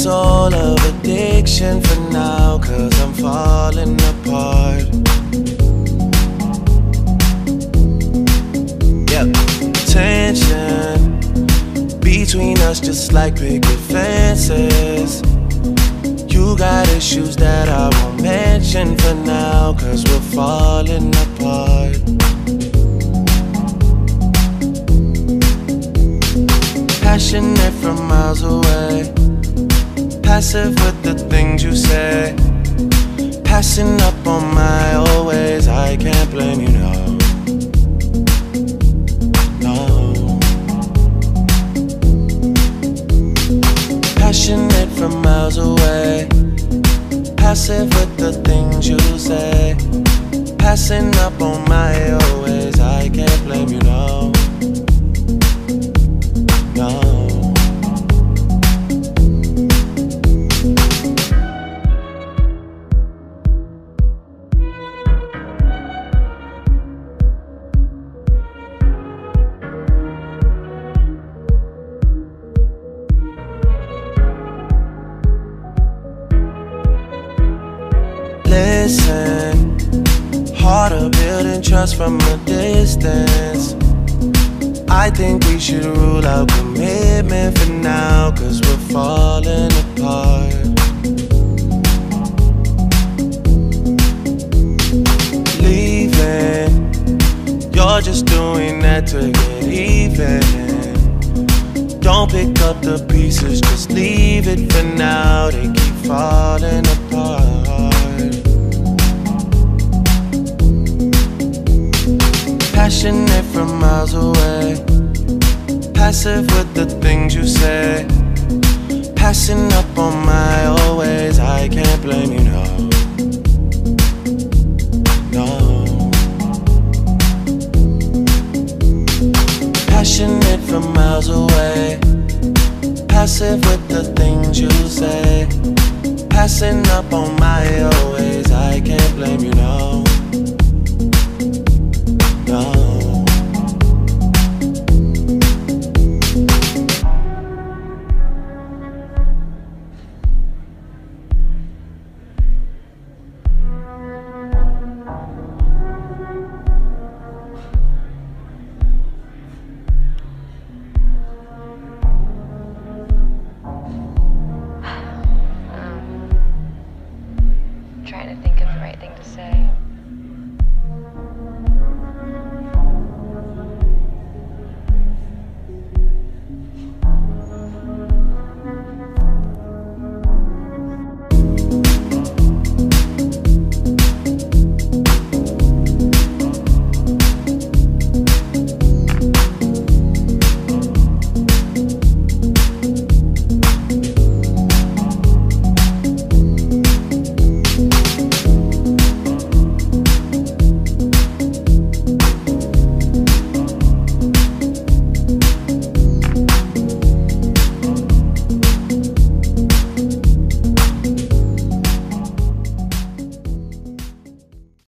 soul of addiction for now, 'cause I'm falling apart. Yep, tension between us just like picket fences. You got issues that I won't mention for now, 'cause we're falling apart. Passionate from miles away, passive with the things you say, passing up on my old ways. I can't blame you, no. Passionate from miles away, passive with the things you say, passing up on my old ways. I can't blame you, no. No. Listen, harder building trust from a distance. I think we should rule out commitment for now, 'cause we're falling apart. Leaving, you're just doing that to get even. Don't pick up the pieces, just leave it for now. They keep falling apart. Passionate from miles away, passive with the things you say, passing up on my old ways. I can't blame you, no. No. Passionate from miles away, passive with the things you say, passing up on my old ways. I can't blame you,